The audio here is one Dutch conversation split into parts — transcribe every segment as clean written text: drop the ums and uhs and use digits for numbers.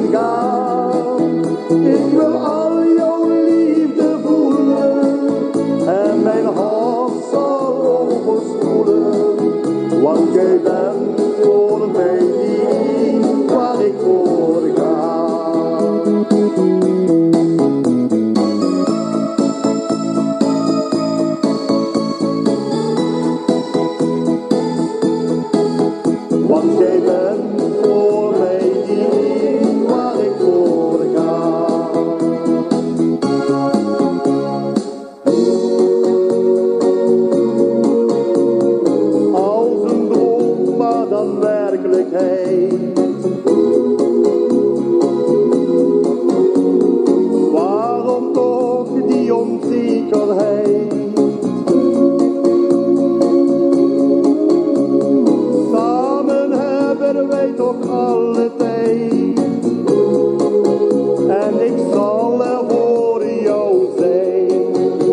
gaan. Ik wil al jouw liefde voelen en mijn hart zal overspoelen, want jij bent voor mij die waar ik voor ga. Want jij bent voor mij die waar ik voor ga. Als een droom, maar dan werkelijkheid. Waarom toch die onzekerheid? Wij toch alle tijd, en ik zal er voor jou zijn.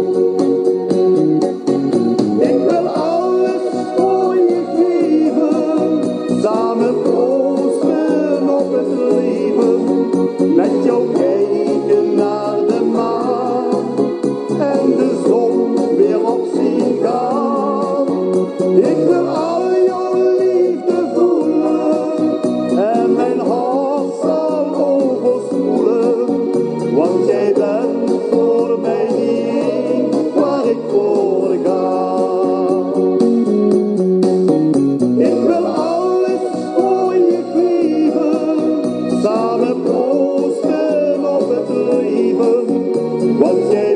Ik wil alles voor je geven, samen proosten op het leven, met jou kijken naar de maan en de zon weer op zien gaan. Ik wil al jouw liefde voelen en mijn hart zal overspoelen, want jij bent voor mij die waar ik voor ga. Ik wil alles voor je geven, samen proosten op het leven, want jij